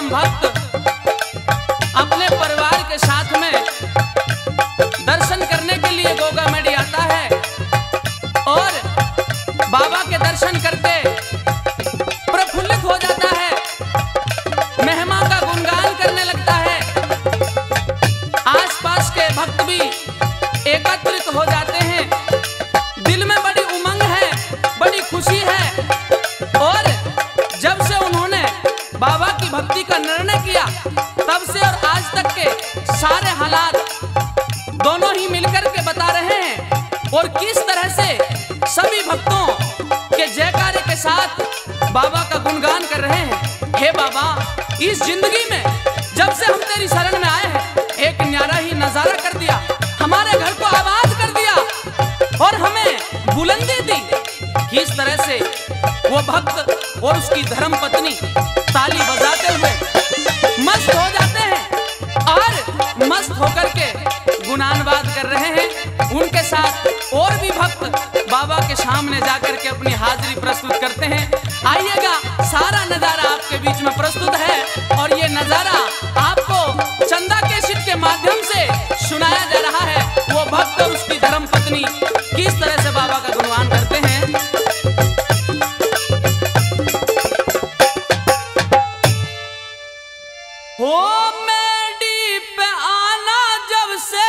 भक्त अपने परिवार के साथ में दर्शन करने के लिए गोगामेडी आता है और बाबा के दर्शन करके प्रफुल्लित हो जाता है, महिमा का गुणगान करने लगता है। आसपास के भक्त भी एकत्रित हो जाते हैं, दिल में बड़ी उमंग है, बड़ी खुशी है। और जब से उन्होंने बाबा की भक्ति का निर्णय किया तब से और आज तक के सारे हालात दोनों ही मिलकर के बता रहे हैं और किस तरह से सभी भक्तों के जयकारे के साथ बाबा का गुणगान कर रहे हैं। हे बाबा, इस जिंदगी में जब से हम तेरी शरण में आए हैं एक न्यारा ही नजारा कर दिया, हमारे घर को आबाद कर दिया और हमें बुलंदी दी। किस तरह से वो भक्त और उसकी धर्म पत्नी ताली बजाते हुए मस्त हो जाते हैं और मस्त होकर के गुणानवाद कर रहे हैं। उनके साथ और भी भक्त बाबा के सामने जाकर के अपनी हाजिरी प्रस्तुत करते हैं। आइएगा, सारा नजारा आपके बीच में प्रस्तुत है और ये नजारा आपको चंदा कैसेट के माध्यम से सुनाया जा रहा है। वो भक्त और उसकी धर्म पत्नी किस तरह से बाबा का गुणगान करते हैं। हो मेडी पे आना जब से,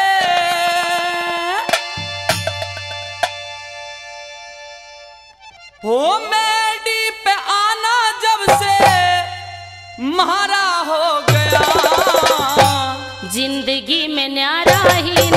हो मेडी पे आना जब से म्हारा हो गया, जिंदगी में न्यारा ही